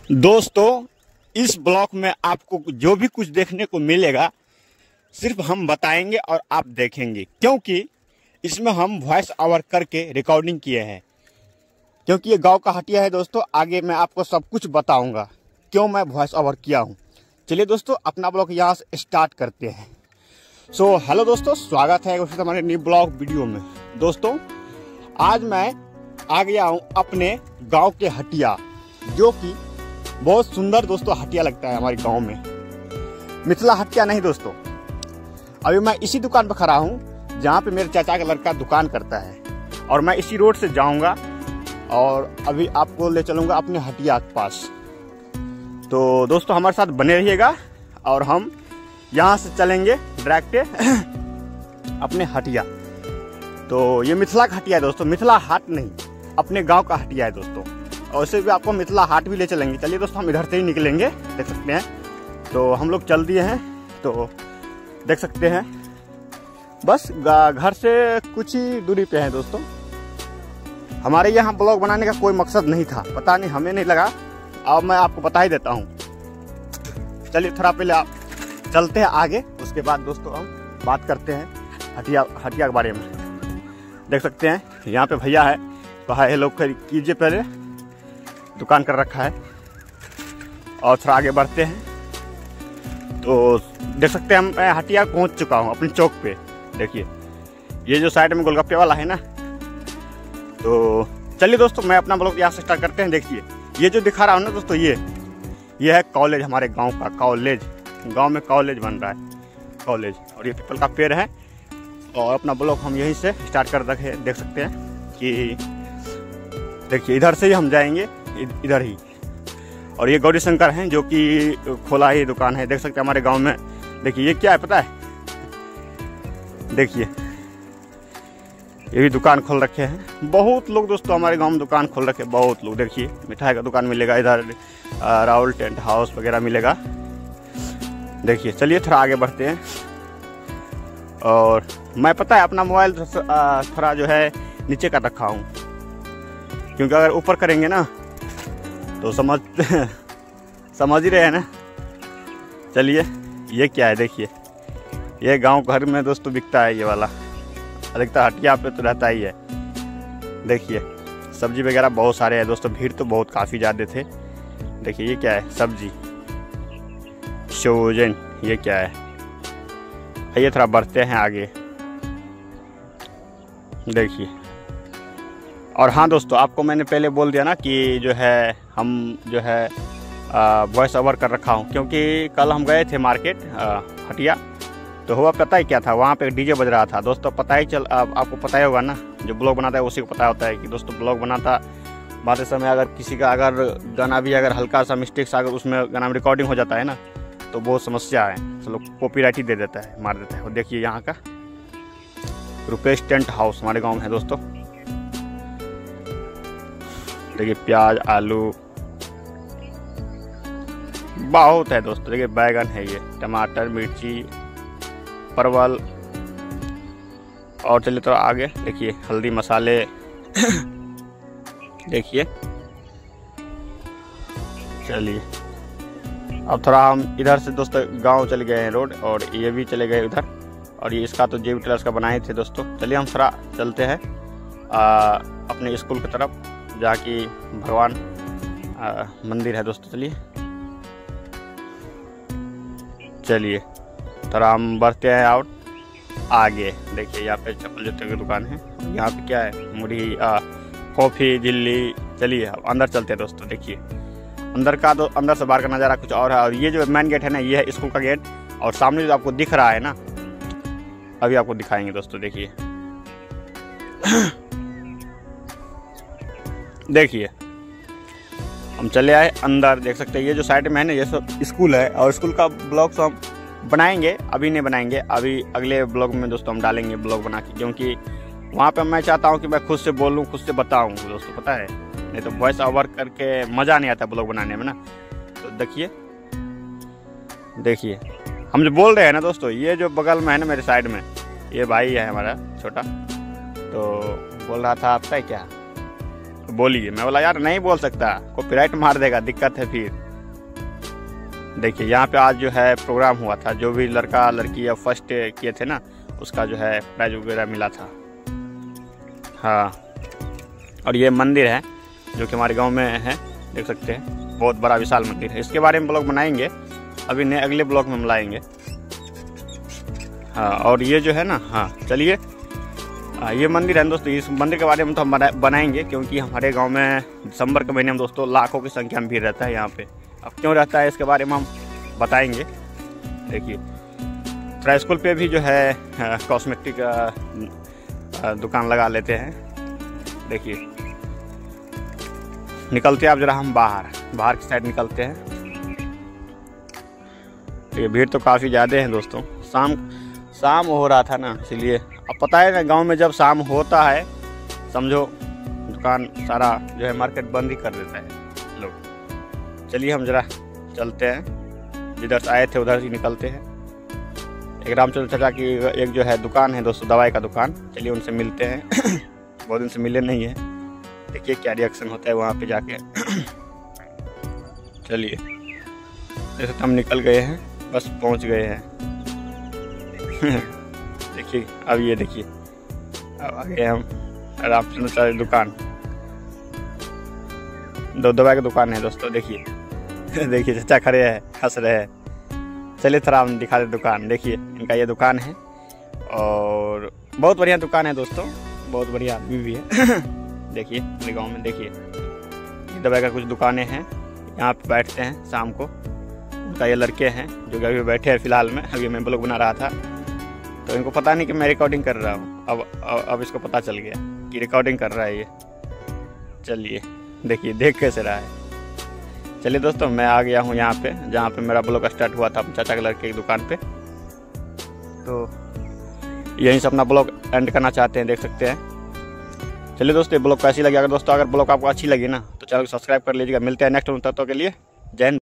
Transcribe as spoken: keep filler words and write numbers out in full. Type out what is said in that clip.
दोस्तों, इस ब्लॉग में आपको जो भी कुछ देखने को मिलेगा सिर्फ हम बताएंगे और आप देखेंगे, क्योंकि इसमें हम वॉइस ओवर करके रिकॉर्डिंग किए हैं। क्योंकि ये गांव का हटिया है दोस्तों, आगे मैं आपको सब कुछ बताऊंगा क्यों मैं वॉइस ओवर किया हूं। चलिए दोस्तों, अपना ब्लॉग यहाँ से स्टार्ट करते हैं। सो so, हेलो दोस्तों, स्वागत है हमारे न्यू ब्लॉग वीडियो में। दोस्तों, आज मैं आ गया हूँ अपने गाँव के हटिया, जो कि बहुत सुंदर दोस्तों हटिया लगता है हमारे गांव में। मिथिला हटिया नहीं दोस्तों, अभी मैं इसी दुकान पर खड़ा हूं जहां पे मेरे चाचा का लड़का दुकान करता है, और मैं इसी रोड से जाऊंगा और अभी आपको ले चलूंगा अपने हटिया के पास। तो दोस्तों, हमारे साथ बने रहिएगा और हम यहां से चलेंगे डायरेक्ट अपने हटिया। तो ये मिथिला का हटिया है दोस्तों, मिथिला हाट नहीं, अपने गाँव का हटिया है दोस्तों। और उससे भी आपको मिथिला हाट भी ले चलेंगे। चलिए दोस्तों, हम इधर से ही निकलेंगे, देख सकते हैं। तो हम लोग चल दिए हैं, तो देख सकते हैं बस घर से कुछ ही दूरी पे है दोस्तों। हमारे यहाँ ब्लॉग बनाने का कोई मकसद नहीं था, पता नहीं हमें नहीं लगा। अब मैं आपको बता ही देता हूँ। चलिए थोड़ा पहले आप चलते हैं आगे, उसके बाद दोस्तों हम बात करते हैं हटिया हटिया के बारे में। देख सकते हैं यहाँ पे भैया है, कहा है लोग कीजिए, पहले दुकान कर रखा है। और थोड़ा आगे बढ़ते हैं तो देख सकते हैं मैं हटिया पहुंच चुका हूं अपने चौक पे। देखिए ये जो साइड में गोलगप्पे वाला है ना, तो चलिए दोस्तों मैं अपना ब्लॉग यहाँ से स्टार्ट करते हैं। देखिए ये जो दिखा रहा हूँ ना दोस्तों, ये ये है कॉलेज, हमारे गांव का कॉलेज। गांव में कॉलेज बन रहा है, कॉलेज। और ये पीपल का पेड़ है, और अपना ब्लॉग हम यहीं से स्टार्ट कर रखे। देख सकते हैं कि देखिए इधर से ही हम जाएंगे, इधर ही। और ये गौरी शंकर हैं, जो कि खोला ही दुकान है। देख सकते हैं हमारे गांव में। देखिए ये क्या है पता है, देखिए ये भी दुकान खोल रखे हैं। बहुत लोग दोस्तों हमारे गांव में दुकान खोल रखे हैं, बहुत लोग। देखिए मिठाई का दुकान मिलेगा इधर, राहुल टेंट हाउस वगैरह मिलेगा। देखिए चलिए थोड़ा आगे बढ़ते हैं। और मैं पता है अपना मोबाइल थोड़ा जो है नीचे कर रखा हूँ, क्योंकि अगर ऊपर करेंगे ना तो समझ समझ ही रहे हैं ना। चलिए ये क्या है, देखिए ये गांव घर में दोस्तों बिकता है, ये वाला अधिकतर हटिया पे तो रहता ही है। देखिए सब्जी वगैरह बहुत सारे हैं दोस्तों, भीड़ तो बहुत काफ़ी ज़्यादा थे। देखिए ये क्या है, सब्जी सोजन, ये क्या है। आइए थोड़ा बढ़ते हैं आगे। देखिए, और हाँ दोस्तों, आपको मैंने पहले बोल दिया ना कि जो है हम जो है वॉइस ओवर कर रखा हूँ, क्योंकि कल हम गए थे मार्केट हटिया। तो हुआ पता ही क्या था, वहाँ पे डीजे बज रहा था दोस्तों। पता ही चल आप, आपको पता ही होगा ना, जो ब्लॉग बनाता है उसी को पता होता है कि दोस्तों ब्लॉग बनाता बनाते समय अगर किसी का अगर गाना भी अगर हल्का सा मिस्टेक से अगर उसमें गाना में रिकॉर्डिंग हो जाता है ना, तो बहुत समस्या है। चलो कॉपीराइट ही दे देता है, मार देता है। और देखिए यहाँ का रुपेश टेंट हाउस हमारे गाँव में है दोस्तों। देखिए प्याज, आलू बहुत है दोस्तों। देखिए बैगन है, ये टमाटर, मिर्ची, परवल। और चलिए तो आगे देखिए हल्दी मसाले देखिए। चलिए अब थोड़ा हम इधर से दोस्तों गांव चले गए हैं रोड, और ये भी चले गए उधर। और ये इसका तो जेबी टेलर्स का बनाए थे दोस्तों। चलिए हम थोड़ा चलते हैं आ, अपने स्कूल की तरफ, जहाँ की भगवान आ, मंदिर है दोस्तों। चलिए चलिए थोड़ा हम बढ़ते हैं आउट आगे। देखिए यहाँ पे चप्पल जूते की दुकान है। यहाँ पे क्या है, मुढ़ी, कॉफ़ी, दिल्ली। चलिए अब अंदर चलते हैं दोस्तों। देखिए अंदर का तो अंदर से बाहर का नज़ारा कुछ और है। और ये जो मेन गेट है ना, ये है स्कूल का गेट। और सामने जो आपको दिख रहा है ना, अभी आपको दिखाएंगे दोस्तों। देखिए देखिए हम चले आए अंदर। देख सकते हैं ये जो साइड में है ना, ये सब स्कूल है। और स्कूल का ब्लॉग तो हम बनाएंगे, अभी नहीं बनाएंगे, अभी अगले ब्लॉग में दोस्तों हम डालेंगे ब्लॉग बना के। क्योंकि वहाँ पे मैं चाहता हूँ कि मैं खुद से बोलूँ, खुद से बताऊँ दोस्तों, पता है। नहीं तो वॉइस ओवर करके मज़ा नहीं आता ब्लॉग बनाने में ना। तो देखिए देखिए हम जो बोल रहे हैं ना दोस्तों, ये जो बगल में है ना मेरे साइड में, ये भाई है हमारा छोटा, तो बोल रहा था आपका क्या तो बोलिए। मैं बोला यार नहीं बोल सकता, कॉपीराइट मार देगा, दिक्कत है फिर। देखिए यहाँ पे आज जो है प्रोग्राम हुआ था, जो भी लड़का लड़की या फर्स्ट किए थे ना उसका जो है प्राइज वगैरह मिला था। हाँ, और ये मंदिर है जो कि हमारे गांव में है, देख सकते हैं, बहुत बड़ा विशाल मंदिर है। इसके बारे में ब्लॉग बनाएंगे, अभी नए अगले ब्लॉग में मिलाएंगे। हाँ, और ये जो है ना, हाँ चलिए, ये मंदिर है दोस्तों। इस मंदिर के बारे में तो हम बनाएंगे, क्योंकि हमारे गांव में दिसंबर के महीने में दोस्तों लाखों की संख्या में भीड़ रहता है यहाँ पे। अब क्यों रहता है इसके बारे में हम बताएंगे। देखिए प्राइस स्कूल पे भी जो है कॉस्मेटिक का दुकान लगा लेते हैं। देखिए निकलते हैं आप जरा, हम बाहर बाहर की साइड निकलते हैं। ये भीड़ तो काफ़ी ज़्यादा है दोस्तों, शाम शाम हो रहा था ना, इसलिए। अब पता है ना गांव में जब शाम होता है समझो दुकान सारा जो है मार्केट बंद ही कर देता है लोग। चलिए हम जरा चलते हैं, जिधर से आए थे उधर ही निकलते हैं। एक रामचंद्र चाचा की एक जो है दुकान है दोस्तों, दवाई का दुकान, चलिए उनसे मिलते हैं। बहुत दिन से मिले नहीं है, देखिए क्या रिएक्शन होता है वहाँ पे जाके। चलिए जैसे हम निकल गए हैं, बस पहुँच गए हैं। देखिए अब ये देखिए, अब आ गए हम रामचंद्र चाचा की दुकान, दो दवाई की दुकान है दोस्तों। देखिए देखिए चाचा खड़े हैं, हंस रहे हैं। चलिए थोड़ा हम दिखा दे दुकान। देखिए इनका ये दुकान है और बहुत बढ़िया दुकान है दोस्तों, बहुत बढ़िया आदमी भी है। देखिए मेरे गाँव में देखिए ये दवाई का कुछ दुकानें हैं, यहाँ पे बैठते हैं शाम को। उनका ये लड़के हैं जो कि अभी बैठे हैं फिलहाल में, अभी मैं ब्लॉग बना रहा था तो इनको पता नहीं कि मैं रिकॉर्डिंग कर रहा हूँ। अब अब इसको पता चल गया कि रिकॉर्डिंग कर रहा है ये। चलिए देखिए देख कैसे रहा है। चलिए दोस्तों मैं आ गया हूँ यहाँ पे जहाँ पे मेरा ब्लॉग स्टार्ट हुआ था, चाचा के लड़के की दुकान पे। तो यहीं से अपना ब्लॉग एंड करना चाहते हैं, देख सकते हैं। चलिए दोस्तों ब्लॉग कैसी लगी, अगर दोस्तों अगर ब्लॉग आपको अच्छी लगी ना तो चैनल को सब्सक्राइब कर लीजिएगा। मिलते हैं नेक्स्ट तक के लिए, जय हिंद।